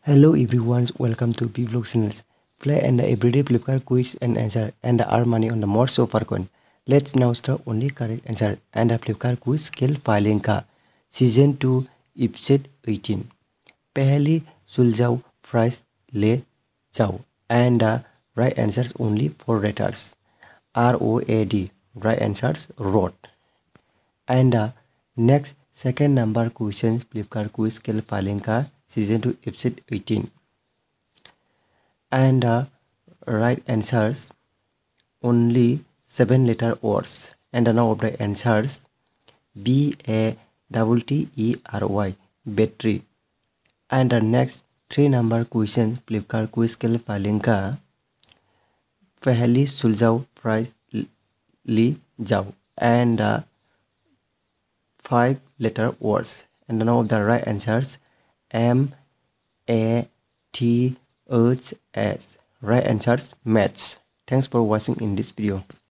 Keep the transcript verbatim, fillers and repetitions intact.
Hello everyone, welcome to B Vlog channels. Play and the everyday Flipkart quiz and answer and earn money on the more so far coin. Let's now start only correct answer and the Flipkart quiz Khel Paheliyon ka season two episode eighteen. Paheli Suljhao price le chao and the right answers only for raters. R O A D right answers road. And the next second number questions Flipkart quiz Khel Paheliyon ka season two episode eighteen. And the right answers only seven letter words. And the now of the answers B A T T E R Y battery. And the next three number questions Flipkart quiz Khel Paheliyon ka Paheli Suljhao price li jao and the five letter words. And the now of the right answers M A T H S right answers maths. Thanks for watching in this video.